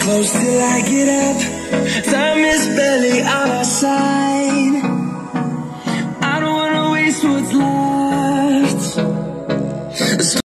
close till I get up. Time is barely on our side.